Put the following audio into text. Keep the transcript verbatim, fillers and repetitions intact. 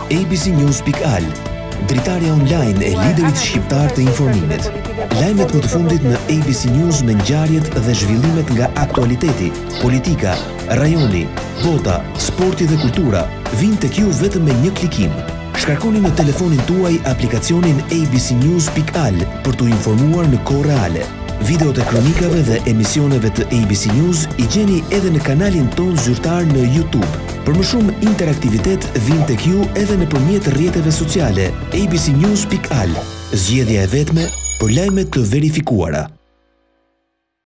A B C News pikë al, dritarja online e liderit shqiptar të informimit. Lajmet më të fundit në A B C News me ngjarjet dhe zhvillimet nga aktualiteti, politika, rajoni, bota, sporti dhe kultura vijnë tek ju vetëm me një klikim. Shkarkoni në telefonin tuaj aplikacionin A B C News pikë al për t'u informuar në kohë reale. Videot e kronikave dhe emisioneve të A B C News i gjeni edhe në kanalin ton zyrtar në YouTube. Për më shumë interaktivitet vijnë tek ju edhe nëpërmjet rrjeteve sociale A B C News pikë al, zgjedhja e vetme për lajmet të verifikuara.